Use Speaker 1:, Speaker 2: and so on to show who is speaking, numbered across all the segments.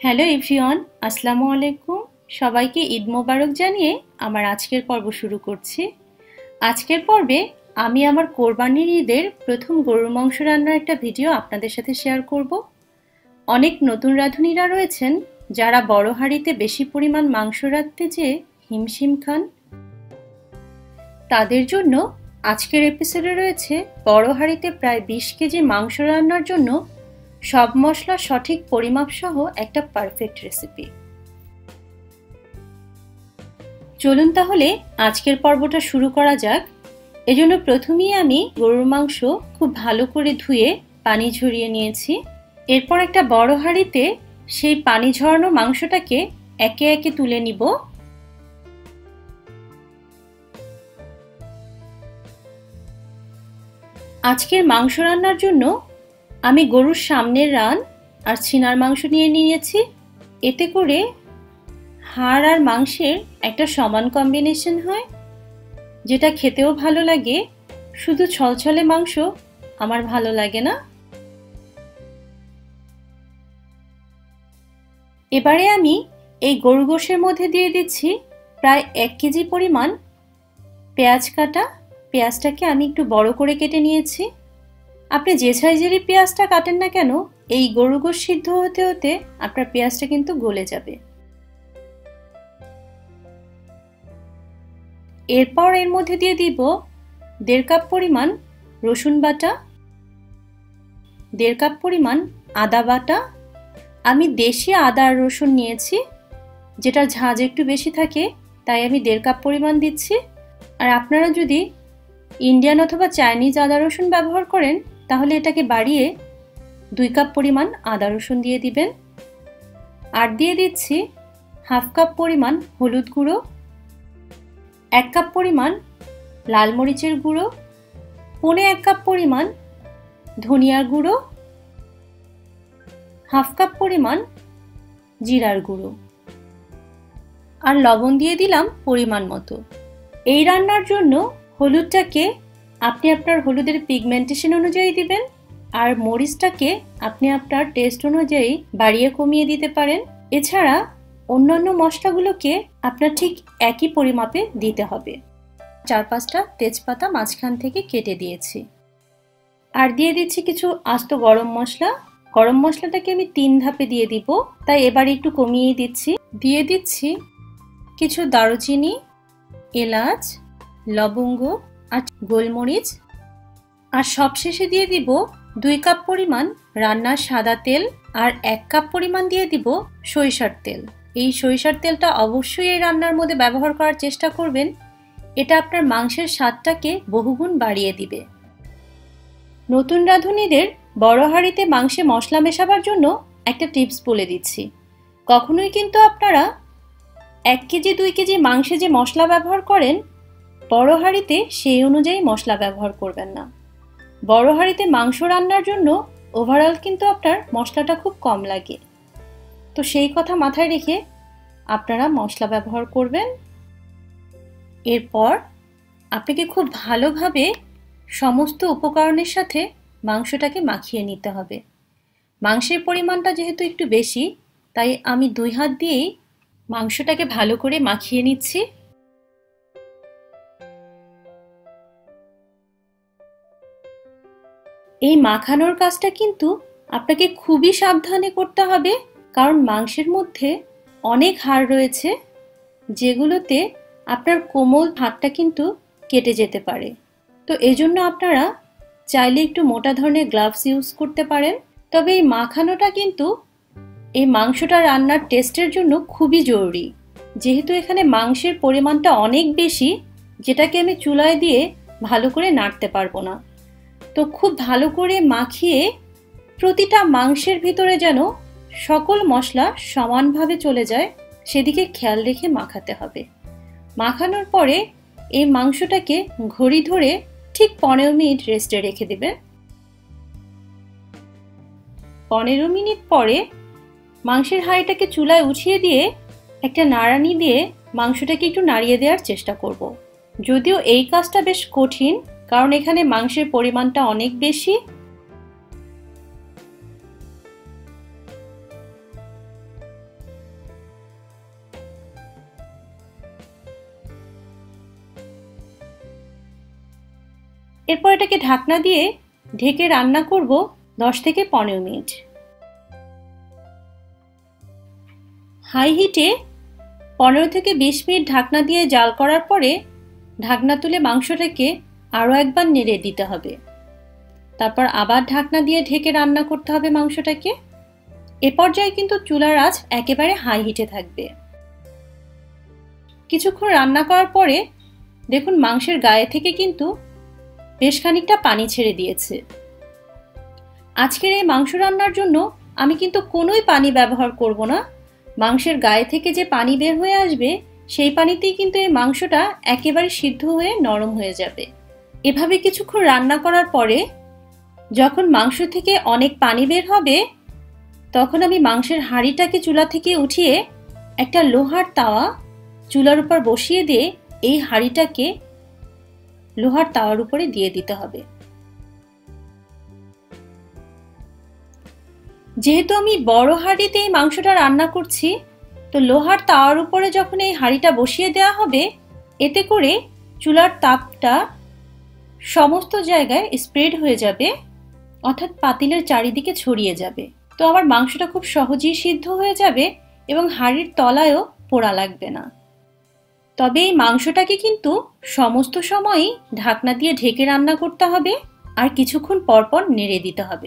Speaker 1: Hello everyone, আসসালামু আলাইকুম। সবাইকে ঈদ মোবারক জানিয়ে আমার আজকের পর্ব শুরু করছি। আজকের পর্বে আমি আমার কোরবানির ঈদের প্রথম গরুর মাংস রান্নার একটা ভিডিও আপনাদের সাথে শেয়ার করব। অনেক নতুন রাঁধুনিরা রয়েছেন যারা বড় হাঁড়িতে বেশি পরিমাণ মাংস রাখতে যেয়ে হিমশিম খান। তাদের জন্য আজকের এপিসোডে রয়েছে বড় হাঁড়িতে প্রায় 20 কেজি মাংস রান্নার জন্য সব মশলা সঠিক পরিমাপ সহ একটা পারফেক্ট রেসিপি। চলুন তাহলে আজকের পর্বটা শুরু করা যাক। এজন্য প্রথমেই আমি গরুর মাংস খুব ভালো করে ধুয়ে পানি ঝরিয়ে নিয়েছি। এরপর একটা বড় হাঁড়িতে সেই পানি ঝরানো মাংসটাকে একে একে তুলে নিব। আজকের মাংস রান্নার জন্য আমি গরুর সামনের রান আর সিনার মাংস নিয়ে নিয়েছি। এতে করে হাড় আর মাংসের একটা সমান কম্বিনেশন হয়, যেটা খেতেও ভালো লাগে। শুধু ছলছলে মাংস আমার ভালো লাগে না। এবারে আমি এই গরু গোশের মধ্যে দিয়ে দিচ্ছি প্রায় 1 কেজি পরিমাণ পেঁয়াজ কাটা। পেঁয়াজটাকে আমি একটু বড় করে কেটে নিয়েছি। আপনি যে সাইজেরই পেঁয়াজটা কাটেন না কেন, এই গরু গোশ সিদ্ধ হতে হতে আপনার পেঁয়াজটা কিন্তু গলে যাবে। এরপর এর মধ্যে দিয়ে দিব 1.5 কাপ পরিমাণ রসুন বাটা, 1.5 কাপ পরিমাণ আদা বাটা। আমি দেশি আদা আর রসুন নিয়েছি, যেটা ঝাঁঝ একটু বেশি থাকে, তাই আমি 1.5 কাপ পরিমাণ দিচ্ছি। আর আপনারা যদি ইন্ডিয়ান অথবা চাইনিজ আদা রসুন ব্যবহার করেন তাহলে এটাকে বাড়িয়ে 2 কাপ পরিমাণ আদা রসুন দিয়ে দিবেন। আর দিয়ে দিচ্ছি 1/2 কাপ পরিমাণ হলুদ গুঁড়ো, 1 কাপ পরিমাণ লাল মরিচের গুঁড়ো, 1.25 কাপ পরিমাণ ধনিয়ার গুঁড়ো, 1/2 কাপ পরিমাণ জিরার গুঁড়ো, আর লবণ দিয়ে দিলাম পরিমাণ মতো। এই রান্নার জন্য হলুদটাকে আপনি আপনার হলুদের পিগমেন্টেশন অনুযায়ী দিবেন, আর মরিচটাকে আপনি আপনার টেস্ট অনুযায়ী বাড়িয়ে কমিয়ে দিতে পারেন। এছাড়া অন্যান্য মশলাগুলোকে আপনার ঠিক একই পরিমাপে দিতে হবে। 4-5টা তেজপাতা মাঝখান থেকে কেটে দিয়েছি। আর দিয়ে দিচ্ছি কিছু আস্ত গরম মশলা। গরম মশলাটাকে আমি 3 ধাপে দিয়ে দিব, তাই এবার একটু কমিয়ে দিচ্ছি। দিয়ে দিচ্ছি কিছু দারুচিনি, এলাচ, লবঙ্গ আর গোলমরিচ। আর সবশেষে দিয়ে দিব 2 কাপ পরিমাণ রান্নার সাদা তেল আর 1 কাপ পরিমাণ দিয়ে দিব সরিষার তেল। এই সরিষার তেলটা অবশ্যই এই রান্নার মধ্যে ব্যবহার করার চেষ্টা করবেন। এটা আপনার মাংসের স্বাদটাকে বহুগুণ বাড়িয়ে দিবে। নতুন রাঁধুনিদের বড় হাঁড়িতে মাংসে মশলা মেশাবার জন্য একটা টিপস বলে দিচ্ছি। কখনোই কিন্তু আপনারা 1 কেজি 2 কেজি মাংসে যে মশলা ব্যবহার করেন, বড় হাঁড়িতে সেই অনুযায়ী মশলা ব্যবহার করবেন না। বড় হাঁড়িতে মাংস রান্নার জন্য ওভারঅল কিন্তু আপনার মশলাটা খুব কম লাগে। তো সেই কথা মাথায় রেখে আপনারা মশলা ব্যবহার করবেন। এরপর আপনাকে খুব ভালোভাবে সমস্ত উপকরণের সাথে মাংসটাকে মাখিয়ে নিতে হবে। মাংসের পরিমাণটা যেহেতু একটু বেশি, তাই আমি 2 হাত দিয়েই মাংসটাকে ভালো করে মাখিয়ে নিচ্ছি। এই মাখানোর কাজটা কিন্তু আপনাকে খুবই সাবধানে করতে হবে, কারণ মাংসের মধ্যে অনেক হাড় রয়েছে, যেগুলোতে আপনার কোমল হাতটা কিন্তু কেটে যেতে পারে। তো এজন্য আপনারা চাইলে একটু মোটা ধরনের গ্লাভস ইউজ করতে পারেন। তবে এই মাখানোটা কিন্তু এই মাংসটা রান্নার টেস্টের জন্য খুবই জরুরি, যেহেতু এখানে মাংসের পরিমাণটা অনেক বেশি, যেটাকে আমি চুলায় দিয়ে ভালো করে নাড়তে পারবো না। তো খুব ভালো করে মাখিয়ে প্রতিটা মাংসের ভিতরে যেন সকল মশলা সমানভাবে চলে যায়, সেদিকে খেয়াল রেখে মাখাতে হবে। মাখানোর পরে এই মাংসটাকে ঘড়ি ধরে ঠিক 15 মিনিট রেস্টে রেখে দেবেন। 15 মিনিট পরে মাংসের হাঁড়িটাকে চুলায় উঠিয়ে দিয়ে একটা নাড়ানি দিয়ে মাংসটাকে একটু নাড়িয়ে দেওয়ার চেষ্টা করব। যদিও এই কাজটা বেশ কঠিন, কারণ এখানে মাংসের পরিমাণটা অনেক বেশি। এরপর এটাকে ঢাকনা দিয়ে ঢেকে রান্না করব 10 থেকে 15 মিনিট। হাই হিটে 15 থেকে 20 মিনিট ঢাকনা দিয়ে জাল করার পরে ঢাকনা তুলে মাংসটাকে আরও একবার নেড়ে দিতে হবে। তারপর আবার ঢাকনা দিয়ে ঢেকে রান্না করতে হবে মাংসটাকে। এ পর্যায়ে কিন্তু চুলার আঁচ একেবারে হাই হিটে থাকবে। কিছুক্ষণ রান্না করার পরে দেখুন মাংসের গায়ে থেকে কিন্তু বেশ খানিকটা পানি ছেড়ে দিয়েছে। আজকের এই মাংস রান্নার জন্য আমি কিন্তু কোনোই পানি ব্যবহার করব না। মাংসের গায়ে থেকে যে পানি বের হয়ে আসবে সেই পানিতেই কিন্তু এই মাংসটা একেবারে সিদ্ধ হয়ে নরম হয়ে যাবে। এভাবে কিছুক্ষণ রান্না করার পরে যখন মাংস থেকে অনেক পানি বের হবে তখন আমি মাংসের হাঁড়িটাকে চুলা থেকে উঠিয়ে একটা লোহার তাওয়া চুলার উপর বসিয়ে দিয়ে এই হাঁড়িটাকে লোহার তাওয়ার উপরে দিয়ে দিতে হবে। যেহেতু আমি বড় হাঁড়িতে এই মাংসটা রান্না করছি, তো লোহার তাওয়ার উপরে যখন এই হাঁড়িটা বসিয়ে দেওয়া হবে এতে করে চুলার তাপটা সমস্ত জায়গায় স্প্রেড হয়ে যাবে, অর্থাৎ পাতিলের চারিদিকে ছড়িয়ে যাবে। তো আমার মাংসটা খুব সহজেই সিদ্ধ হয়ে যাবে এবং হাঁড়ির তলায়ও পোড়া লাগবে না। তবে এই মাংসটাকে কিন্তু সমস্ত সময়ই ঢাকনা দিয়ে ঢেকে রান্না করতে হবে আর কিছুক্ষণ পরপর নেড়ে দিতে হবে।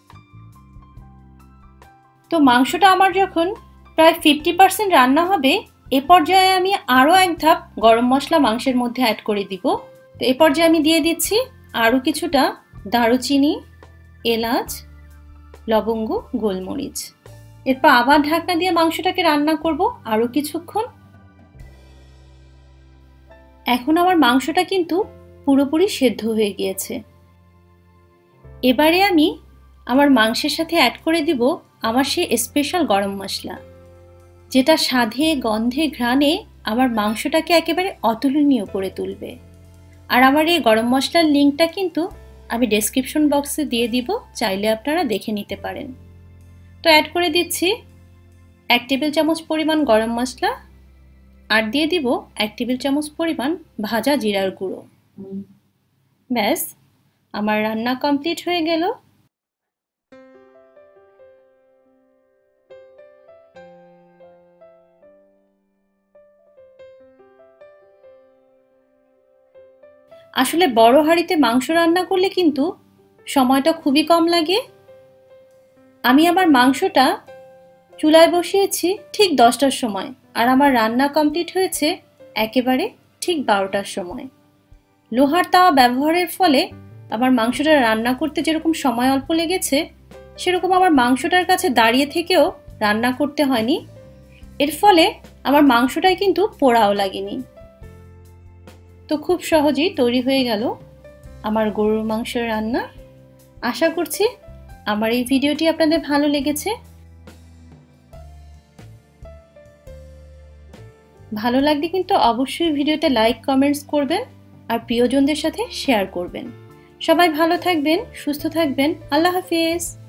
Speaker 1: তো মাংসটা আমার যখন প্রায় 50% রান্না হবে এ পর্যায়ে আমি আরও এক ধাপ গরম মশলা মাংসের মধ্যে অ্যাড করে দিব। তো এ পর্যায়ে আমি দিয়ে দিচ্ছি আরও কিছুটা দারুচিনি, এলাচ, লবঙ্গ, গোলমরিচ। এরপর আবার ঢাকনা দিয়ে মাংসটাকে রান্না করব আরও কিছুক্ষণ। এখন আমার মাংসটা কিন্তু পুরোপুরি সেদ্ধ হয়ে গিয়েছে। এবারে আমি আমার মাংসের সাথে অ্যাড করে দিব আমার সেই স্পেশাল গরম মশলা, যেটা স্বাদে, গন্ধে, ঘ্রাণে আমার মাংসটাকে একেবারে অতুলনীয় করে তুলবে। আর আমার এই গরম মশলার লিঙ্কটা কিন্তু আমি ডেসক্রিপশন বক্সে দিয়ে দিব, চাইলে আপনারা দেখে নিতে পারেন। তো অ্যাড করে দিচ্ছি 1 টেবিল চামচ পরিমাণ গরম মশলা আর দিয়ে দিব 1 টেবিল চামচ পরিমাণ ভাজা জিরার গুঁড়ো। ব্যাস, আমার রান্না কমপ্লিট হয়ে গেল। আসলে বড় হাঁড়িতে মাংস রান্না করলে কিন্তু সময়টা খুবই কম লাগে। আমি আমার মাংসটা চুলায় বসিয়েছি ঠিক 10টার সময় আর আমার রান্না কমপ্লিট হয়েছে একেবারে ঠিক 12টার সময়। লোহার তাওয়া ব্যবহারের ফলে আমার মাংসটা রান্না করতে যেরকম সময় অল্প লেগেছে সেরকম আমার মাংসটার কাছে দাঁড়িয়ে থেকেও রান্না করতে হয়নি। এর ফলে আমার মাংসটাই কিন্তু পোড়াও লাগেনি। তো খুব সহজেই তৈরি হয়ে গেল আমার গরুর মাংসের রান্না। আশা করছি আমার এই ভিডিওটি আপনাদের ভালো লেগেছে। ভালো লাগলে কিন্তু অবশ্যই ভিডিওতে লাইক, কমেন্টস করবেন আর প্রিয়জনদের সাথে শেয়ার করবেন। সবাই ভালো থাকবেন, সুস্থ থাকবেন। আল্লাহ হাফেজ।